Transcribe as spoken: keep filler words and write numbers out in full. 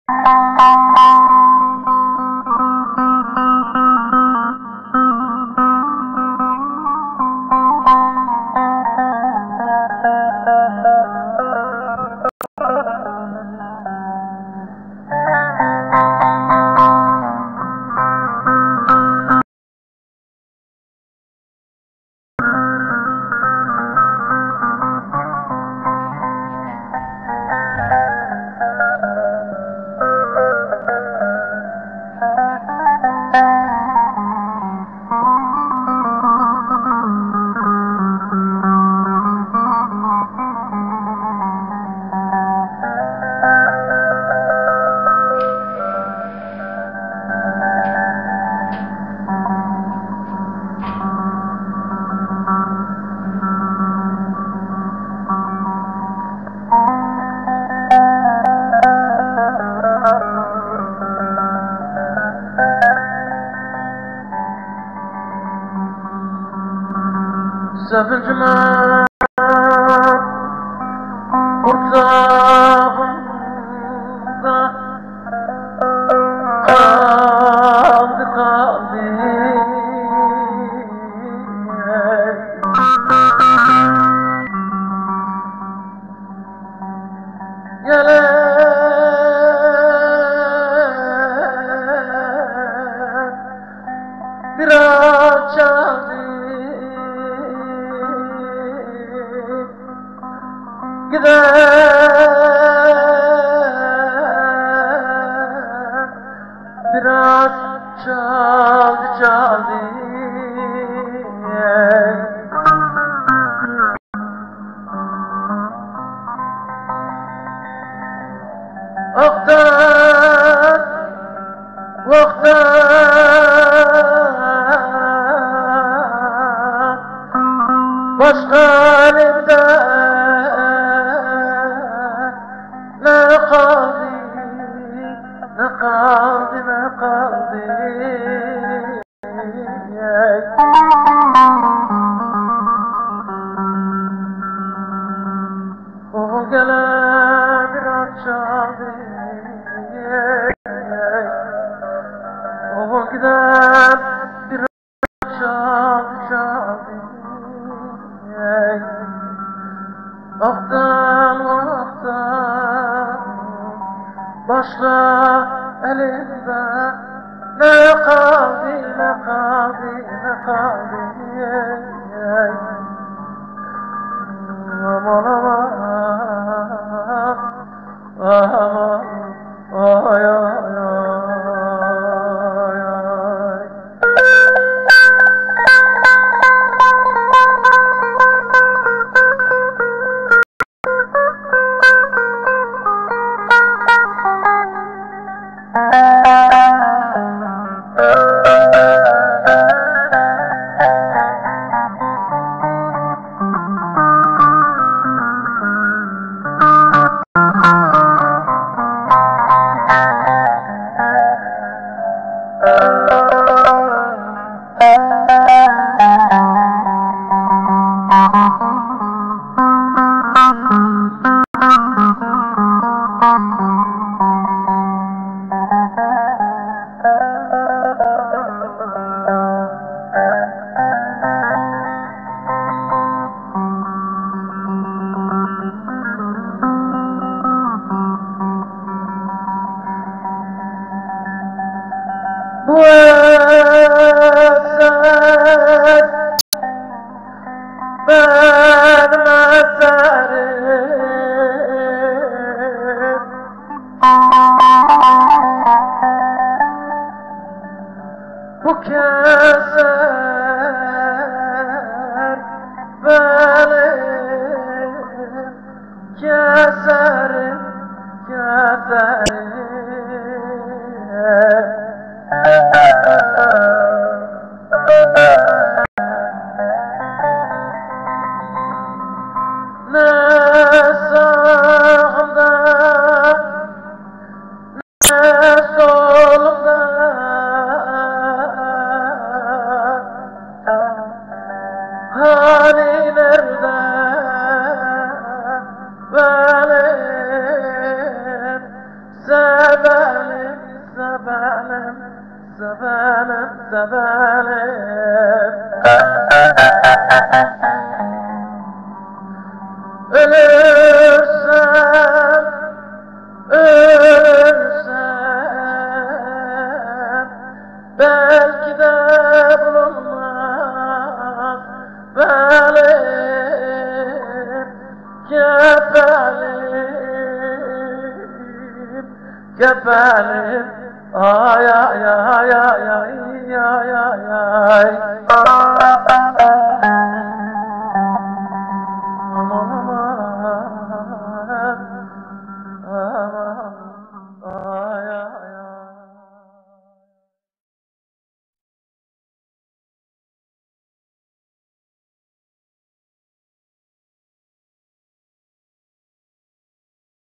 Sevincime kursağımda kaldı kaldı Gelen biraz çaldı Gider biraz çaldı çaldı Vaktan vaktan başka elimde ne kaldı, ne kaldı, ne kaldı O gelen biraz çaldı O giden biraz çaldı çaldı Vaktan vaktan başka elimde ne kaldı ne kaldı ne kaldı aman aman aman ay ay ay Bu eser benim eserim Bu keser benim keserim keserim Ne sağımda ne solumda sevelim, sevelim, sevelim, sevelim. Ölürsem, ölürsem, belki de bulunmaz benim kefenim, kefenim. Ay ay ay ay ay ay ay ay.